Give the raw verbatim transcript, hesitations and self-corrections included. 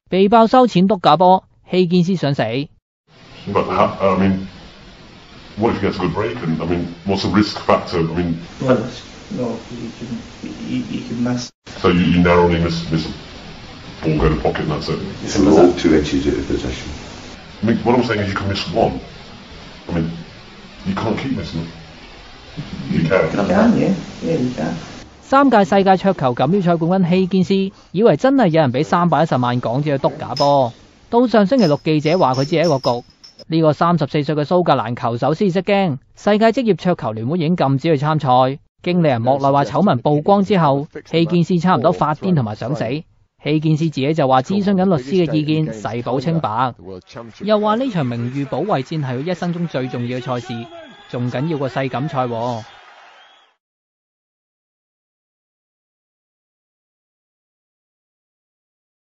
被爆收錢篤假波，希堅斯想死。 But how, I mean, what if he gets a good break? And I mean, what's the risk factor? I mean, well, no, he can he, he can miss. So you, you narrowly miss miss a ball go to pocket and that's it. It's all two edges of possession. I mean, what I'm saying is you can miss one. I mean, you can't keep missing it. You can. You can, yeah, yeah, you can. 三屆世界桌球錦標賽冠軍希堅斯以為真係有人俾三百一十萬港紙去篤假波，到上星期六記者話佢只係一個局。呢、這個三十四歲嘅蘇格蘭球手先識驚，世界職業桌球聯會已經禁止佢參賽。經理人莫內話醜聞曝光之後，希堅斯差唔多發癲同埋想死。希堅斯自己就話諮詢緊律師嘅意見，誓保清白。又話呢場名譽保衛戰係佢一生中最重要嘅賽事，仲緊要過世錦賽喎。